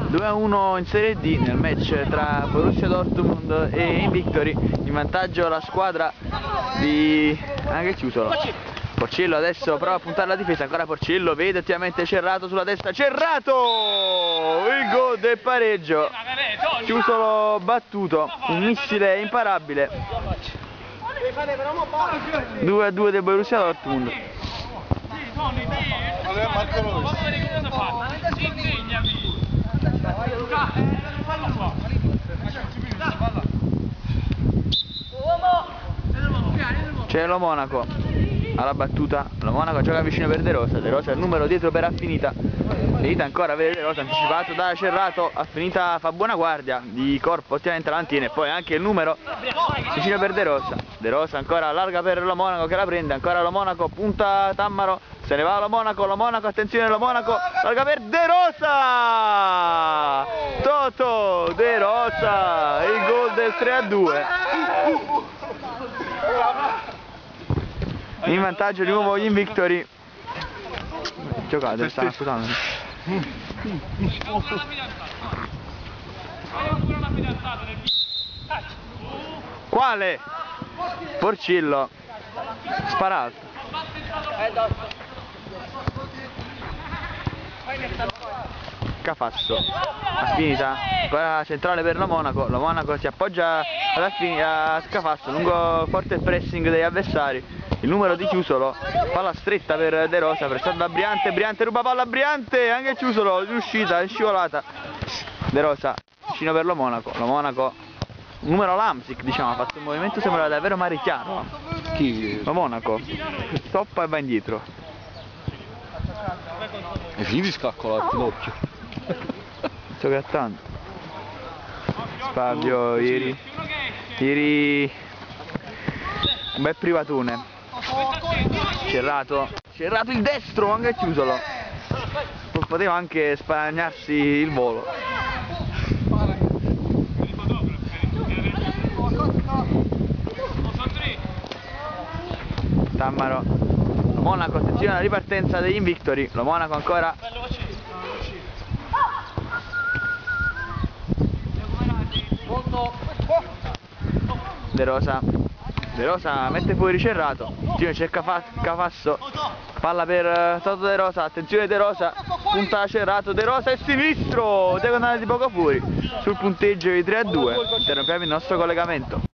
2-1 in Serie D nel match tra Borussia Dortmund e Invictory, in vantaggio la squadra di anche Chiusolo. Porcillo adesso prova a puntare la difesa, ancora Porcillo, vede attivamente Cerrato sulla destra, Cerrato! Il gol del pareggio, Chiusolo battuto, un missile imparabile. 2-2 del Borussia Dortmund. C'è lo Monaco alla battuta, lo Monaco gioca vicino per De Rosa è il numero dietro per Affinita. Affinita ancora vede De Rosa, anticipato da Cerrato, Affinita fa buona guardia di corpo, ottimamente la mantiene, e poi anche il numero vicino per De Rosa ancora allarga per lo Monaco che la prende, ancora lo Monaco, punta Tammaro, se ne va lo Monaco, attenzione lo Monaco, allarga per De Rosa! Toto De Rosa, il gol del 3-2. In vantaggio di nuovo gli Invictory. Giocate, stanno scusando. Quale? Porcillo. Sparato. Cafasso. Affinita. Ancora centrale per lo Monaco si appoggia a Cafasso lungo forte pressing degli avversari. Il numero di Chiusolo, palla stretta per De Rosa, pressato da Briante ruba palla a Briante, anche Chiusolo, riuscita, è scivolata. De Rosa, vicino per lo Monaco, numero Lamsic diciamo, ha fatto un movimento, sembra davvero marichiano. Chi? Lo Monaco, stoppa e va indietro. E finì scaccola al ginocchio. Sto grattando. Fabio, ieri un bel privatone. Cerrato il destro, anche Chiusolo. Poteva anche sparagnarsi il volo. Tammaro. Lo Monaco, attenzione alla ripartenza degli Invictory. Lo Monaco ancora. De Rosa mette fuori Cerrato, c'è Cafasso, palla per Toto De Rosa, attenzione De Rosa, punta Cerrato, De Rosa è sinistro, diagonale di poco fuori, sul punteggio di 3-2, interrompiamo il nostro collegamento.